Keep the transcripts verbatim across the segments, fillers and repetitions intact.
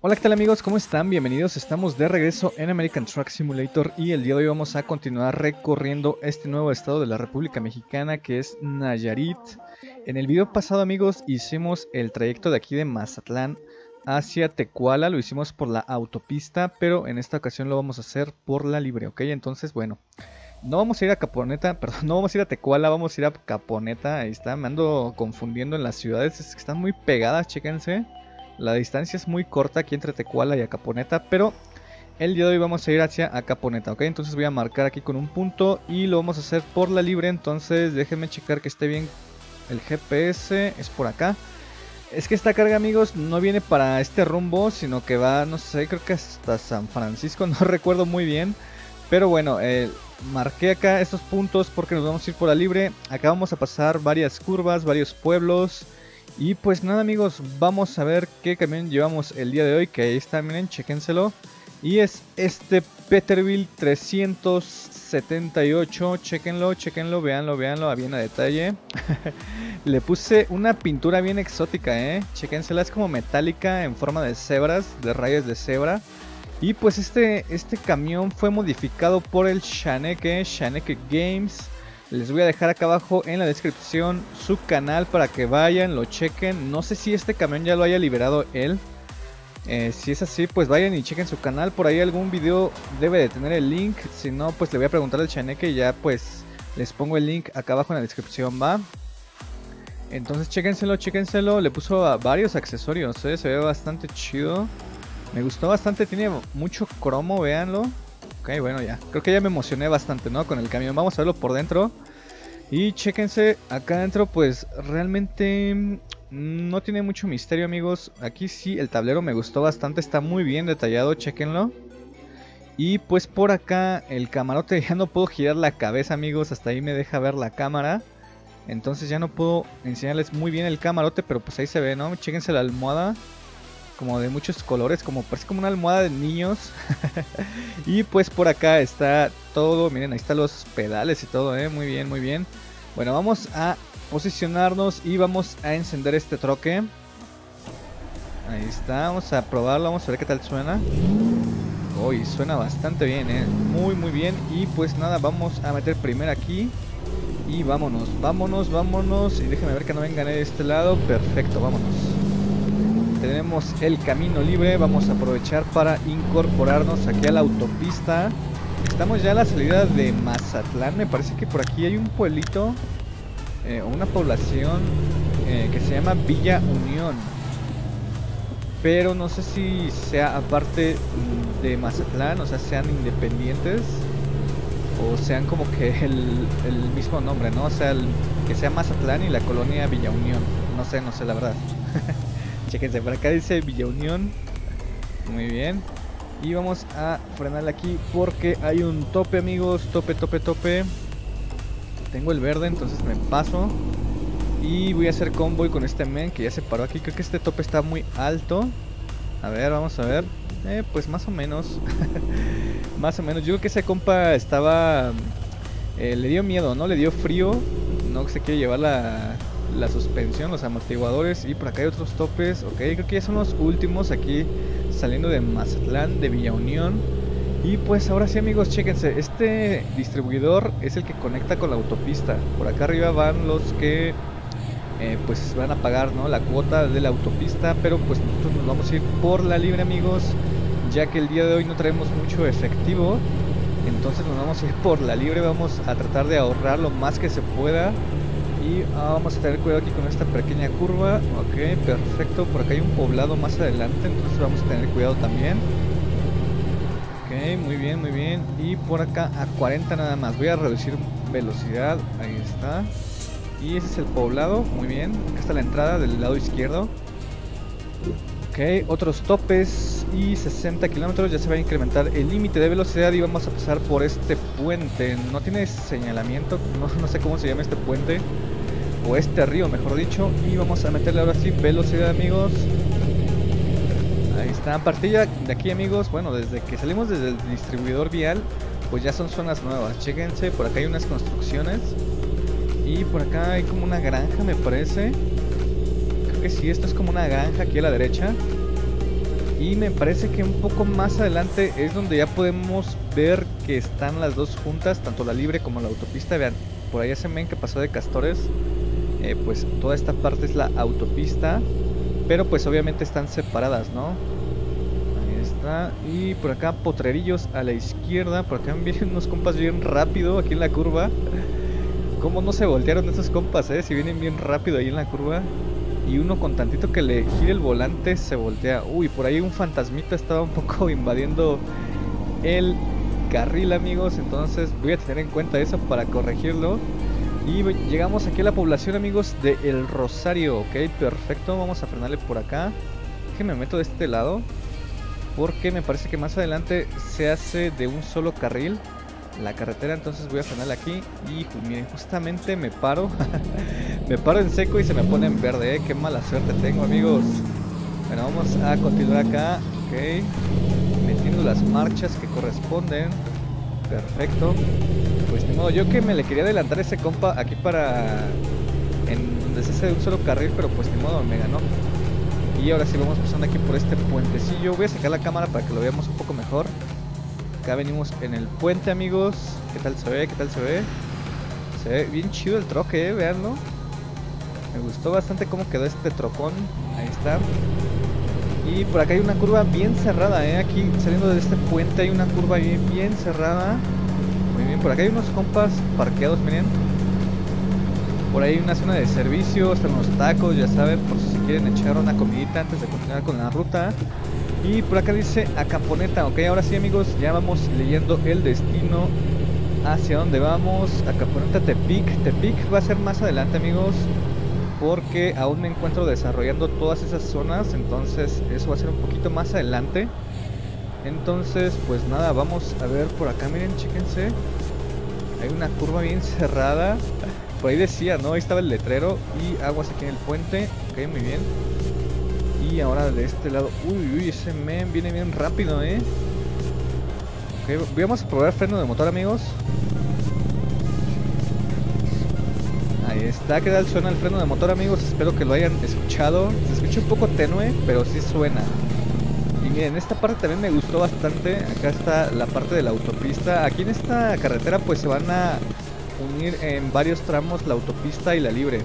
Hola, ¿qué tal amigos? ¿Cómo están? Bienvenidos, estamos de regreso en American Truck Simulator y el día de hoy vamos a continuar recorriendo este nuevo estado de la República Mexicana que es Nayarit. En el video pasado, amigos, hicimos el trayecto de aquí de Mazatlán hacia Tecuala, lo hicimos por la autopista, pero en esta ocasión lo vamos a hacer por la libre, ¿ok? Entonces, bueno, no vamos a ir a Caponeta, perdón, no vamos a ir a Tecuala, vamos a ir a Caponeta. Ahí está, me ando confundiendo en las ciudades, es que están muy pegadas, chéquense. La distancia es muy corta aquí entre Tecuala y Acaponeta, pero el día de hoy vamos a ir hacia Acaponeta, ¿ok? Entonces voy a marcar aquí con un punto y lo vamos a hacer por la libre. Entonces déjenme checar que esté bien el G P S, es por acá. Es que esta carga, amigos, no viene para este rumbo, sino que va, no sé, creo que hasta San Francisco, no recuerdo muy bien. Pero bueno, eh, marqué acá estos puntos porque nos vamos a ir por la libre. Acá vamos a pasar varias curvas, varios pueblos. Y pues nada, amigos, vamos a ver qué camión llevamos el día de hoy, que ahí está, miren, chéquenselo. Y es este Peterbilt trescientos setenta y ocho, chéquenlo, chéquenlo, véanlo, véanlo, bien a detalle. Le puse una pintura bien exótica, eh, chéquensela, es como metálica en forma de cebras, de rayas de cebra. Y pues este, este camión fue modificado por el Shaneke, Shaneke Games. Les voy a dejar acá abajo en la descripción su canal para que vayan, lo chequen. No sé si este camión ya lo haya liberado él. Eh, si es así, pues vayan y chequen su canal. Por ahí algún video debe de tener el link. Si no, pues le voy a preguntar al Shaneke y ya pues les pongo el link acá abajo en la descripción, ¿va? Entonces chéquenselo, chéquenselo. Le puso a varios accesorios, ¿eh? Se ve bastante chido. Me gustó bastante, tiene mucho cromo, véanlo. Ok, bueno, ya. Creo que ya me emocioné bastante, ¿no? Con el camión. Vamos a verlo por dentro. Y chéquense, acá adentro pues realmente no tiene mucho misterio, amigos. Aquí sí, el tablero me gustó bastante, está muy bien detallado, chéquenlo. Y pues por acá el camarote, ya no puedo girar la cabeza, amigos, hasta ahí me deja ver la cámara. Entonces ya no puedo enseñarles muy bien el camarote, pero pues ahí se ve, ¿no? Chéquense la almohada. Como de muchos colores, como parece como una almohada de niños. Y pues por acá está todo, miren, ahí están los pedales y todo, eh, muy bien, muy bien. Bueno, vamos a posicionarnos y vamos a encender este troque. Ahí está, vamos a probarlo, vamos a ver qué tal suena. Uy, suena bastante bien, eh, muy muy bien. Y pues nada, vamos a meter primero aquí. Y vámonos, vámonos, vámonos. Y déjenme ver que no vengan de este lado, perfecto, vámonos. Tenemos el camino libre, vamos a aprovechar para incorporarnos aquí a la autopista. Estamos ya a la salida de Mazatlán, me parece que por aquí hay un pueblito, eh, una población eh, que se llama Villa Unión. Pero no sé si sea aparte de Mazatlán, o sea, sean independientes o sean como que el, el mismo nombre, ¿no? O sea, el, que sea Mazatlán y la colonia Villa Unión. No sé, no sé la verdad. Chequense, por acá dice Villa Unión. Muy bien. Y vamos a frenarle aquí porque hay un tope, amigos. Tope, tope, tope. Tengo el verde, entonces me paso. Y voy a hacer convoy con este men que ya se paró aquí. Creo que este tope está muy alto. A ver, vamos a ver. Eh, pues más o menos. Más o menos. Yo creo que ese compa estaba... Eh, le dio miedo, ¿no? Le dio frío. No se quiere llevar la... la suspensión, los amortiguadores. Y por acá hay otros topes. Ok, creo que ya son los últimos aquí saliendo de Mazatlán, de Villa Unión. Y pues ahora sí, amigos, chéquense. Este distribuidor es el que conecta con la autopista. Por acá arriba van los que eh, pues van a pagar, ¿no?, la cuota de la autopista. Pero pues nosotros nos vamos a ir por la libre, amigos, ya que el día de hoy no traemos mucho efectivo. Entonces nos vamos a ir por la libre. Vamos a tratar de ahorrar lo más que se pueda. Y ah, vamos a tener cuidado aquí con esta pequeña curva. Ok, perfecto. Por acá hay un poblado más adelante, entonces vamos a tener cuidado también. Ok, muy bien, muy bien. Y por acá a cuarenta nada más. Voy a reducir velocidad. Ahí está. Y ese es el poblado. Muy bien. Acá está la entrada del lado izquierdo. Ok, otros topes. Y sesenta kilómetros. Ya se va a incrementar el límite de velocidad. Y vamos a pasar por este puente. No tiene señalamiento. No, no sé cómo se llama este puente. O este río, mejor dicho. Y vamos a meterle ahora sí velocidad, amigos. Ahí está, partida de aquí, amigos. Bueno, desde que salimos desde el distribuidor vial, pues ya son zonas nuevas. Chéquense, por acá hay unas construcciones. Y por acá hay como una granja, me parece. Creo que sí, esto es como una granja aquí a la derecha. Y me parece que un poco más adelante es donde ya podemos ver que están las dos juntas, tanto la libre como la autopista. Vean, por allá se ven que pasó de Castores. Eh, pues toda esta parte es la autopista, pero pues obviamente están separadas, ¿no? Ahí está. Y por acá Potrerillos a la izquierda. Por acá vienen unos compas bien rápido aquí en la curva. ¿Cómo no se voltearon esos compas, eh? Si vienen bien rápido ahí en la curva. Y uno con tantito que le gire el volante se voltea. Uy, por ahí un fantasmita estaba un poco invadiendo el carril, amigos. Entonces voy a tener en cuenta eso para corregirlo. Y llegamos aquí a la población, amigos, de El Rosario. Ok, perfecto, vamos a frenarle por acá. Déjenme meto de este lado, porque me parece que más adelante se hace de un solo carril la carretera. Entonces voy a frenarle aquí. Y miren, justamente me paro. Me paro en seco y se me pone en verde, ¿eh? Qué mala suerte tengo, amigos. Bueno, vamos a continuar acá. Ok, metiendo las marchas que corresponden. Perfecto. Pues ni modo, yo que me le quería adelantar a ese compa aquí para... en donde se hace de un solo carril, pero pues ni modo, me ganó. Y ahora sí vamos pasando aquí por este puentecillo. Voy a sacar la cámara para que lo veamos un poco mejor. Acá venimos en el puente, amigos. ¿Qué tal se ve? ¿Qué tal se ve? Se ve bien chido el troque, eh, veanlo. Me gustó bastante cómo quedó este trocón. Ahí está. Y por acá hay una curva bien cerrada, eh. Aquí saliendo de este puente hay una curva bien, bien cerrada. Muy bien, por acá hay unos compas parqueados, miren. Por ahí hay una zona de servicio, están unos tacos, ya saben, por si quieren echar una comidita antes de continuar con la ruta. Y por acá dice Acaponeta, ok, ahora sí, amigos, ya vamos leyendo el destino. ¿Hacia dónde vamos? Acaponeta Tepic. Tepic va a ser más adelante, amigos, porque aún me encuentro desarrollando todas esas zonas. Entonces eso va a ser un poquito más adelante. Entonces pues nada, vamos a ver por acá, miren, chéquense. Hay una curva bien cerrada. Por ahí decía, ¿no? Ahí estaba el letrero. Y aguas aquí en el puente. Ok, muy bien. Y ahora de este lado. Uy, uy, ese men viene bien rápido, ¿eh? Ok, vamos a probar freno de motor, amigos. Ahí está, ¿qué tal suena el freno de motor, amigos? Espero que lo hayan escuchado. Se escucha un poco tenue, pero sí suena. Y miren, esta parte también me gustó bastante. Acá está la parte de la autopista. Aquí en esta carretera pues se van a unir en varios tramos la autopista y la libre.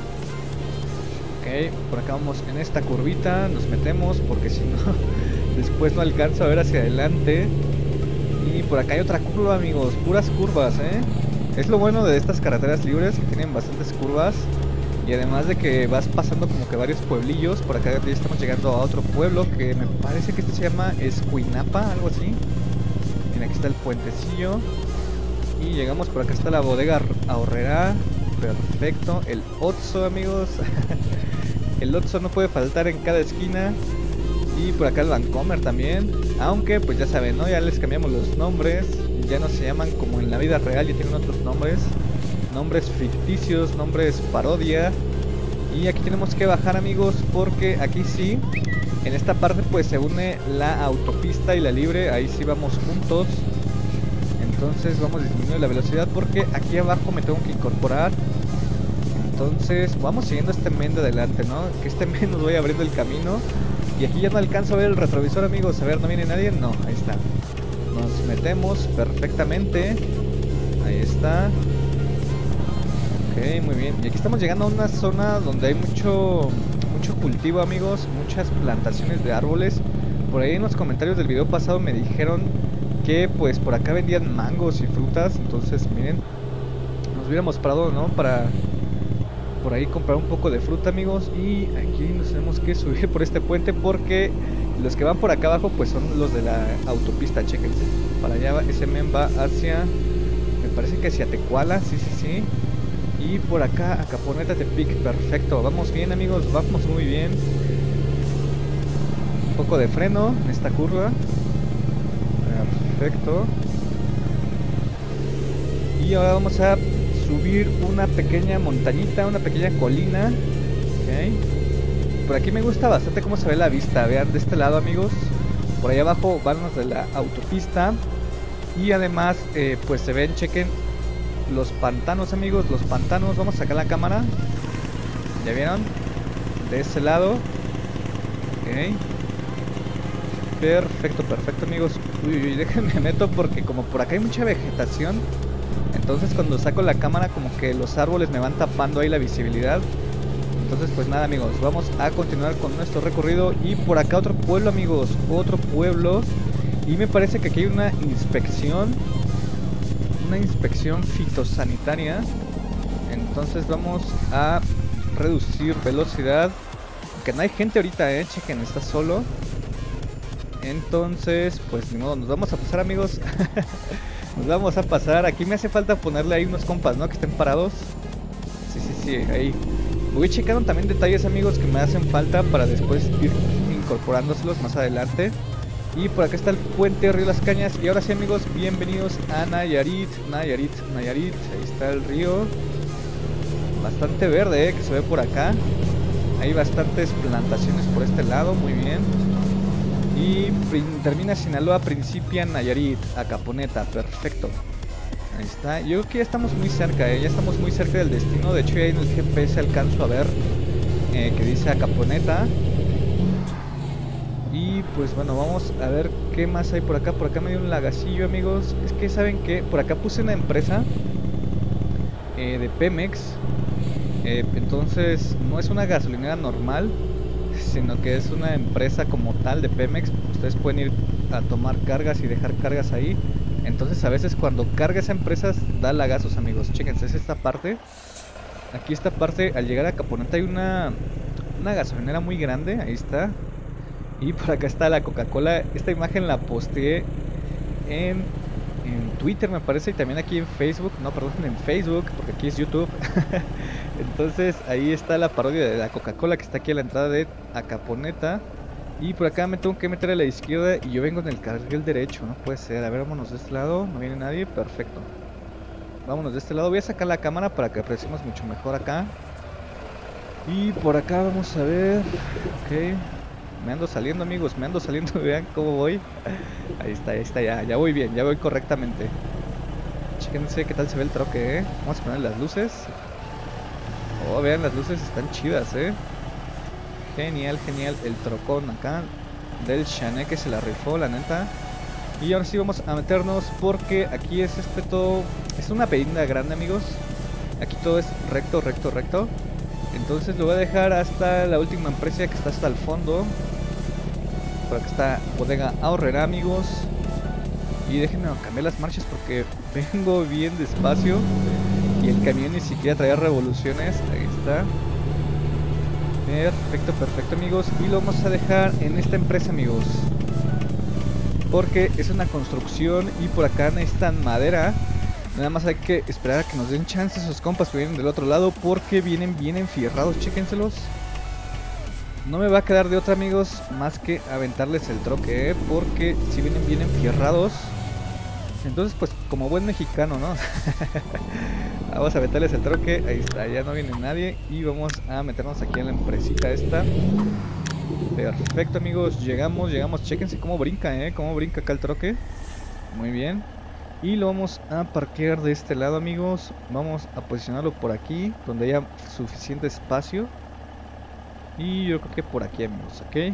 Ok, por acá vamos en esta curvita. Nos metemos porque si no después no alcanzo a ver hacia adelante. Y por acá hay otra curva, amigos. Puras curvas, eh. Es lo bueno de estas carreteras libres, que tienen bastantes curvas. Y además de que vas pasando como que varios pueblillos. Por acá ya estamos llegando a otro pueblo que me parece que este se llama Escuinapa, algo así. Miren, aquí está el puentecillo. Y llegamos, por acá está la bodega ahorrera. Perfecto, el Otso, amigos. El Otso no puede faltar en cada esquina. Y por acá el Vancomer también. Aunque pues ya saben, ¿no? Ya les cambiamos los nombres. Ya no se llaman como en la vida real, ya tienen otros nombres. Nombres ficticios, nombres parodia. Y aquí tenemos que bajar, amigos, porque aquí sí, en esta parte pues se une la autopista y la libre. Ahí sí vamos juntos. Entonces vamos disminuyendo la velocidad porque aquí abajo me tengo que incorporar. Entonces vamos siguiendo este men de adelante, ¿no? Que este men nos vaya abriendo el camino. Y aquí ya no alcanzo a ver el retrovisor, amigos. A ver, ¿no viene nadie? No, ahí está. Nos metemos perfectamente. Ahí está. Ok, muy bien. Y aquí estamos llegando a una zona donde hay mucho mucho cultivo, amigos. Muchas plantaciones de árboles. Por ahí en los comentarios del video pasado me dijeron que pues por acá vendían mangos y frutas. Entonces miren, nos hubiéramos parado, ¿no? Para por ahí comprar un poco de fruta, amigos. Y aquí nos tenemos que subir por este puente porque los que van por acá abajo pues son los de la autopista, chéquense. Para allá ese men va hacia, me parece que hacia Tecuala, sí, sí, sí. Y por acá, Acaponeta Tepic, perfecto. Vamos bien, amigos, vamos muy bien. Un poco de freno en esta curva. Perfecto. Y ahora vamos a subir una pequeña montañita, una pequeña colina. Ok. Por aquí me gusta bastante cómo se ve la vista. Vean de este lado, amigos. Por ahí abajo van los de la autopista. Y además, eh, pues se ven, chequen los pantanos, amigos, los pantanos. Vamos a sacar la cámara. ¿Ya vieron? De ese lado. Ok. Perfecto, perfecto amigos. Uy, uy, déjenme meto porque como por acá hay mucha vegetación, entonces cuando saco la cámara como que los árboles me van tapando ahí la visibilidad. Entonces pues nada amigos, vamos a continuar con nuestro recorrido. Y por acá otro pueblo amigos, otro pueblo. Y me parece que aquí hay una inspección, una inspección fitosanitaria. Entonces vamos a reducir velocidad, que no hay gente ahorita, eh, chequen, está solo. Entonces pues ni modo, nos vamos a pasar amigos. Nos vamos a pasar, aquí me hace falta ponerle ahí unos compas, ¿no? Que estén parados. Sí, sí, sí, ahí. Voy checando también detalles amigos que me hacen falta para después ir incorporándoselos más adelante. Y por acá está el puente Río Las Cañas. Y ahora sí amigos, bienvenidos a Nayarit, Nayarit, Nayarit. Ahí está el río. Bastante verde, eh, que se ve por acá. Hay bastantes plantaciones por este lado, muy bien. Y termina Sinaloa, principia Nayarit, Acaponeta, perfecto. Ahí está, yo creo que ya estamos muy cerca, eh, ya estamos muy cerca del destino. De hecho ya en el G P S alcanzo a ver eh, que dice Acaponeta. Y pues bueno, vamos a ver qué más hay por acá. Por acá me dio un lagacillo amigos. Es que saben que por acá puse una empresa eh, de Pemex. eh, Entonces no es una gasolinera normal, sino que es una empresa como tal de Pemex. Ustedes pueden ir a tomar cargas y dejar cargas ahí. Entonces a veces cuando carga esa empresa da lagazos amigos. Chéquense, es esta parte. Aquí esta parte, al llegar a Acaponeta hay una, una gasolinera muy grande. Ahí está. Y por acá está la Coca-Cola. Esta imagen la posteé en, en Twitter me parece. Y también aquí en Facebook. No, perdón, en Facebook, porque aquí es YouTube. Entonces ahí está la parodia de la Coca-Cola que está aquí a la entrada de Acaponeta. Y por acá me tengo que meter a la izquierda y yo vengo en el carril derecho. No puede ser. A ver, vámonos de este lado. No viene nadie. Perfecto. Vámonos de este lado. Voy a sacar la cámara para que apreciemos mucho mejor acá. Y por acá vamos a ver. Ok. Me ando saliendo amigos. Me ando saliendo. Vean cómo voy. Ahí está, ahí está. Ya, ya voy bien. Ya voy correctamente. Chéquense qué tal se ve el troque, eh. Vamos a poner las luces. Oh, vean, las luces están chidas, eh. Genial, genial, el trocón acá del Chané que se la rifó, la neta. Y ahora sí vamos a meternos porque aquí es este todo, es una avenida grande amigos. Aquí todo es recto, recto, recto. Entonces lo voy a dejar hasta la última empresa que está hasta el fondo. Por acá está Bodega Aurrera amigos. Y déjenme cambiar las marchas porque vengo bien despacio. Y el camión ni siquiera traía revoluciones. Ahí está. Perfecto, perfecto amigos. Y lo vamos a dejar en esta empresa amigos, porque es una construcción y por acá necesitan madera. Nada más hay que esperar a que nos den chance esos compas que vienen del otro lado, porque vienen bien enfierrados, chéquenselos. No me va a quedar de otra amigos más que aventarles el troque, ¿eh? Porque si vienen bien enfierrados. Entonces pues como buen mexicano, ¿no? Vamos a meterles el troque. Ahí está, ya no viene nadie. Y vamos a meternos aquí en la empresita esta. Perfecto amigos, llegamos, llegamos. Chéquense cómo brinca, eh, cómo brinca acá el troque. Muy bien. Y lo vamos a parquear de este lado amigos. Vamos a posicionarlo por aquí, donde haya suficiente espacio. Y yo creo que por aquí amigos, ok.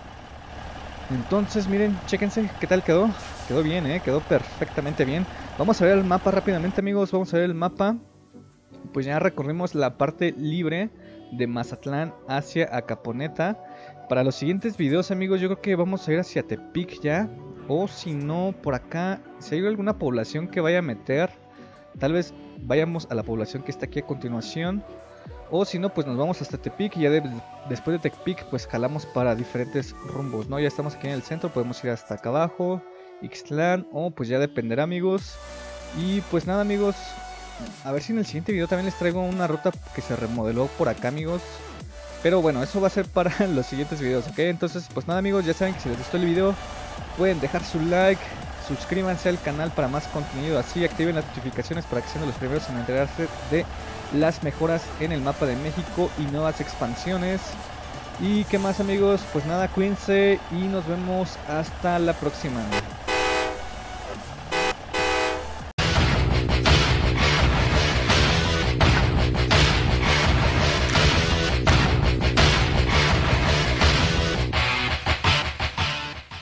Entonces miren, chéquense qué tal quedó. Quedó bien, eh, quedó perfectamente bien. Vamos a ver el mapa rápidamente amigos. Vamos a ver el mapa. Pues ya recorrimos la parte libre de Mazatlán hacia Acaponeta. Para los siguientes videos amigos, yo creo que vamos a ir hacia Tepic ya. O si no, por acá, si hay alguna población que vaya a meter, tal vez vayamos a la población que está aquí a continuación. O si no, pues nos vamos hasta Tepic y ya de, después de Tepic pues jalamos para diferentes rumbos, ¿no? Ya estamos aquí en el centro, podemos ir hasta acá abajo, Ixtlán, o pues ya dependerá amigos. Y pues nada amigos, a ver si en el siguiente video también les traigo una ruta que se remodeló por acá amigos. Pero bueno, eso va a ser para los siguientes videos, ¿ok? Entonces pues nada amigos, ya saben que si les gustó el video pueden dejar su like, suscríbanse al canal para más contenido así, activen las notificaciones para que sean los primeros en enterarse de las mejoras en el mapa de México y nuevas expansiones. Y qué más amigos, pues nada, cuídense y nos vemos hasta la próxima.